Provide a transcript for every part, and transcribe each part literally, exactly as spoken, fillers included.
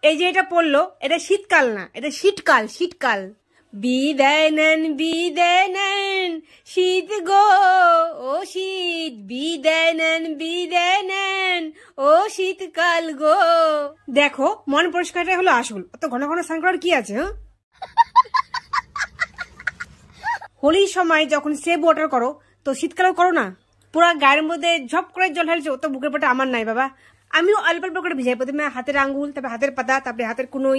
এই যে এটা পড়লো, এটা শীতকাল না, এটা শীতকাল। শীতকাল। বিদায় নেন বিদায় নেন শীত গো ও শীত, বিদায় নেন বিদায় নেন ও শীতকাল গো। দেখো মন পরিষ্কারটা হলো আসল, অত ঘন ঘন স্নান করার কি আছে? হ্যাঁ, হোলির সময় যখন সেভ ওয়াটার করো তো শীতকালেও করো না? পুরা গায়ের মধ্যে ঝপ করে জল ঢালছো, তো বুকের পাটা আমার নাই বাবা। আমিও অল্প অল্প করে ভিজাই, প্রথমে হাতের আঙ্গুল, তারপরে হাতের পাতা, তারপরে হাতের কুনোই।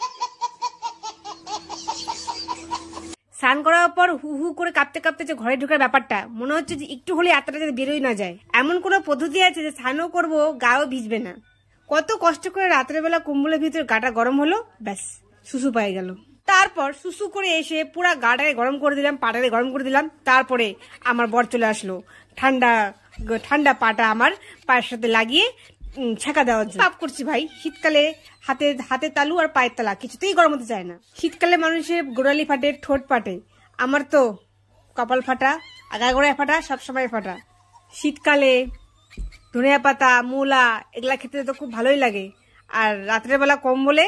স্নান করার পর হু হু করে কাঁপতে কাঁপতে যে ঘরে ঢোকার ব্যাপারটা, মনে হচ্ছে যে একটু হলে আত্মাটা যাতে বেরোই না যায়। এমন কোনো পদ্ধতি আছে যে স্নানও করবো গাও ভিজবে না? কত কষ্ট করে রাতের বেলা কম্বলের ভিতরে গাটা গরম হলো, ব্যাস সুসু পাই গেল। তারপর সুসু করে এসে পুরা গাটাকে গরম করে দিলাম, পাটাকে গরম করে দিলাম। তারপরে আমার বর চলে আসলো, ঠান্ডা ঠান্ডা পাটা আমার পায়ের সাথে লাগিয়ে ছেঁকা দেওয়ার জন্য। পাপ করছি ভাই, শীতকালে হাতে হাতে তালু আর পায়ের তালা কিছুতেই গরম হতে চায় না। শীতকালে মানুষের গোড়ালি ফাটে, ঠোঁট ফাটে, আমার তো কপাল ফাটা, আগাগোড়ায় ফাটা, সবসময় ফাটা। শীতকালে ধনিয়া পাতা, মূলা এগুলা খেতে তো খুব ভালোই লাগে। আর রাত্রের বেলা কম্বলে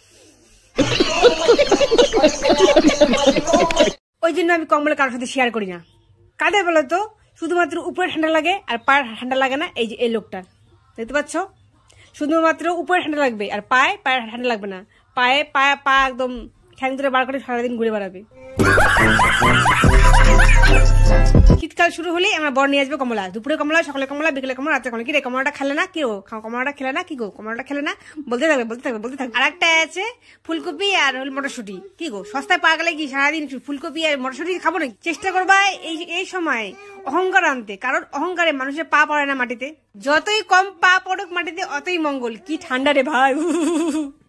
ওই জন্য আমি কম্বলে কারোর সাথে শেয়ার করি না। কাদের বলো তো? শুধুমাত্র উপরে ঠান্ডা লাগে আর পায়ের ঠান্ডা লাগে না। এই যে এই লোকটার, দেখতে পাচ্ছ? শুধুমাত্র উপরে ঠান্ডা লাগবে আর পায়ে পায়ে ঠান্ডা লাগবে না। পায়ে পায়ে পা একদম ঠ্যাং ধরে বার করে সারাদিন ঘুরে বেড়াবে। শীতকাল শুরু হলে আমার বর নিয়ে আসবে কমলা। দুপুরে কমলা, সকালে কমলা, বিকেলে কমলা, রাতে কমলা। কি রে কমলাটা খেলে না? কি গো কমলাটা খেলে না? কি গো কমলাটা খেলে না? বলতে থাকবে বলতে থাকবে বলতে থাকবে। আর একটা আছে ফুলকপি আর মটরশুটি। কি গো সস্তায় পা গেলে কি সারাদিন ফুলকপি আর মটরশুটি খাবো নাকি? চেষ্টা করবা এই এই সময় অহংকার আনতে, কারণ অহংকারে মানুষের পা পড়ে না মাটিতে। যতই কম পা পড়ুক মাটিতে অতই মঙ্গল। কি ঠান্ডা রে ভাই।